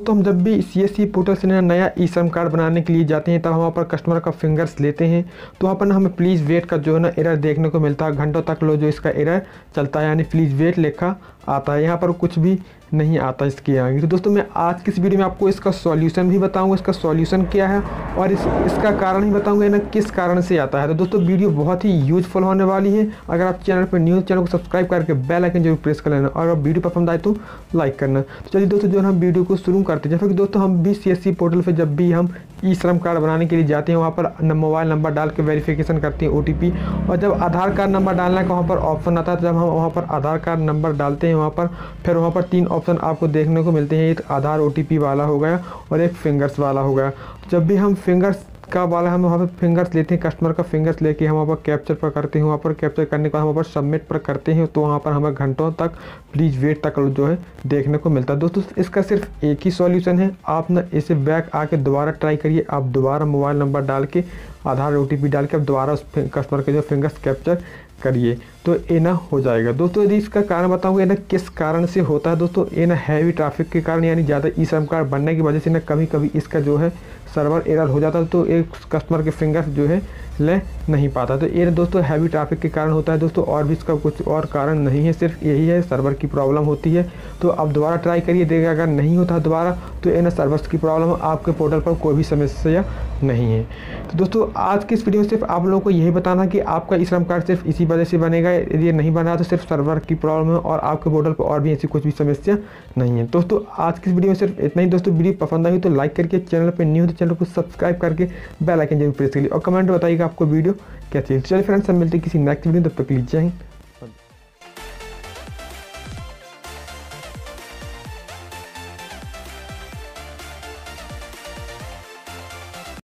तो हम जब भी CSC पोर्टल से नया ई श्रम कार्ड बनाने के लिए जाते हैं तब हम वहाँ पर कस्टमर का फिंगर्स लेते हैं, तो वहाँ पर ना हमें प्लीज़ वेट का जो है ना एरर देखने को मिलता है। घंटों तक लो जो इसका एरर चलता है, यानी प्लीज़ वेट लिखा आता है, यहाँ पर कुछ भी नहीं आता इसके आगे। तो दोस्तों मैं आज की इस वीडियो में आपको इसका सॉल्यूशन भी बताऊंगा, इसका सॉल्यूशन क्या है और इसका कारण ही बताऊंगा ना किस कारण से आता है। तो दोस्तों वीडियो बहुत ही यूजफुल होने वाली है। अगर आप चैनल पर न्यू चैनल को सब्सक्राइब करके बेल आइकन जरूर प्रेस कर लेना और अगर वीडियो पसंद आए तो लाइक करना। तो चलिए दोस्तों जो हम वीडियो को शुरू करते हैं। जैसे कि दोस्तों हम भी CSC पोर्टल पर जब भी हम ई श्रम कार्ड बनाने के लिए जाते हैं वहाँ पर मोबाइल नंबर डाल के वेरिफिकेशन करते हैं OTP, और जब आधार कार्ड नंबर डालने का वहाँ पर ऑप्शन आता है तो जब हम वहाँ पर आधार कार्ड नंबर डालते हैं वहाँ पर फिर वहाँ पर 3 ऑप्शन आपको देखने को मिलते हैं। एक आधार OTP वाला हो गया और एक फिंगर्स वाला हो गया। जब भी हम फिंगर्स का वाला हम वहाँ पर फिंगर्स लेते हैं, कस्टमर का फिंगर्स लेके हम वहाँ पर कैप्चर पर करते हैं, वहाँ पर कैप्चर करने के बाद वहाँ पर सबमिट पर करते हैं, तो वहाँ पर हमें घंटों तक प्लीज़ वेट तक जो है देखने को मिलता है। दोस्तों इसका सिर्फ एक ही सॉल्यूशन है, आप ना इसे बैक आके दोबारा ट्राई करिए। आप दोबारा मोबाइल नंबर डाल के आधार OTP डाल के आप दोबारा उस कस्टमर के जो फिंगर्स कैप्चर करिए तो ये ना हो जाएगा। दोस्तों यदि इसका कारण बताऊंगा ना किस कारण से होता है। दोस्तों ये ना हैवी ट्रैफिक के कारण यानी ज़्यादा ई श्रम कार्ड बनने की वजह से ना कभी कभी इसका जो है सर्वर एरर हो जाता है, तो एक कस्टमर के फिंगर्स जो है ले नहीं पाता। तो ये दोस्तों हैवी ट्रैफिक के कारण होता है दोस्तों, और भी इसका कुछ और कारण नहीं है, सिर्फ यही है सर्वर की प्रॉब्लम होती है। तो आप दोबारा ट्राई करिए, देखिए अगर नहीं होता दोबारा तो ये ना सर्वर की प्रॉब्लम है, आपके पोर्टल पर कोई भी समस्या नहीं है। तो दोस्तों आज की इस वीडियो में सिर्फ आप लोगों को यही बताना कि आपका ई श्रम कार्ड सिर्फ इसी वजह से बनेगा, यदि ये नहीं बना तो सिर्फ सर्वर की प्रॉब्लम है और आपके पोर्टल पर और भी ऐसी कुछ भी समस्या नहीं है। दोस्तों आज की इस वीडियो में सिर्फ इतना ही। दोस्तों वीडियो पसंद आई तो लाइक करके, चैनल पर न्यू तो चैनल को सब्सक्राइब करके बेल आइकन जरूर प्रेस करिए और कमेंट बताइएगा आपको वीडियो कैसी है। चलिए फ्रेंड्स हम मिलते हैं किसी नेक्स्ट वीडियो, तब तक लीजिए।